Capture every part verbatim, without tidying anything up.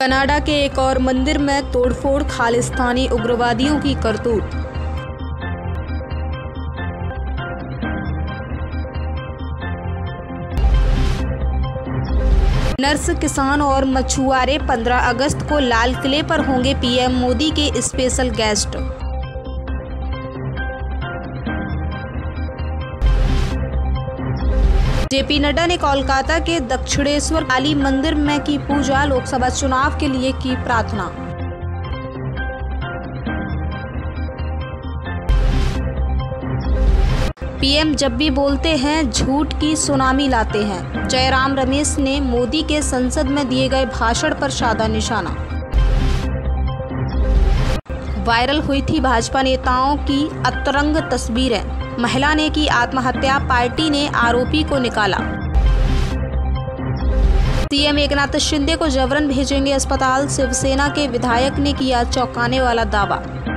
Canada के एक और मंदिर में तोड़फोड़, खालिस्तानी उग्रवादियों की करतूत। नर्स, किसान और मछुआरे पंद्रह अगस्त को लाल किले पर होंगे पीएम मोदी के स्पेशल गेस्ट। जेपी नड्डा ने कोलकाता के दक्षिणेश्वर काली मंदिर में की पूजा, लोकसभा चुनाव के लिए की प्रार्थना। पीएम जब भी बोलते हैं झूठ की सुनामी लाते हैं। जयराम रमेश ने मोदी के संसद में दिए गए भाषण पर साधा निशाना। वायरल हुई थी भाजपा नेताओं की अतरंग तस्वीरें। महिला ने की आत्महत्या, पार्टी ने आरोपी को निकाला। सीएम एकनाथ शिंदे को जबरन भेजेंगे अस्पताल, शिवसेना के विधायक ने किया चौंकाने वाला दावा।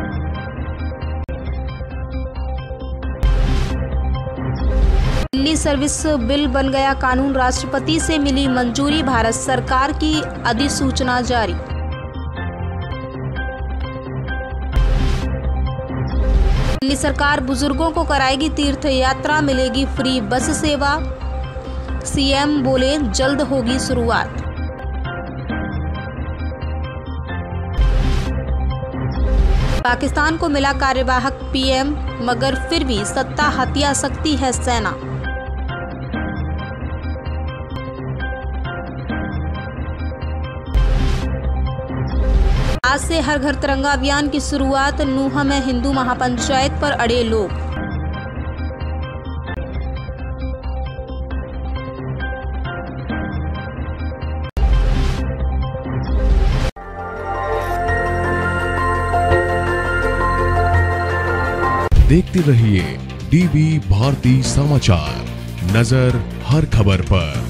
दिल्ली सर्विस बिल बन गया कानून, राष्ट्रपति से मिली मंजूरी, भारत सरकार की अधिसूचना जारी। दिल्ली सरकार बुजुर्गों को कराएगी तीर्थ यात्रा, मिलेगी फ्री बस सेवा। सीएम बोले जल्द होगी शुरुआत। पाकिस्तान को मिला कार्यवाहक पीएम, मगर फिर भी सत्ता हथिया सकती है सेना। आज से हर घर तिरंगा अभियान की शुरुआत, नूंह में हिंदू महापंचायत पर अड़े लोग। देखते रहिए डीवी भारती समाचार, नजर हर खबर पर।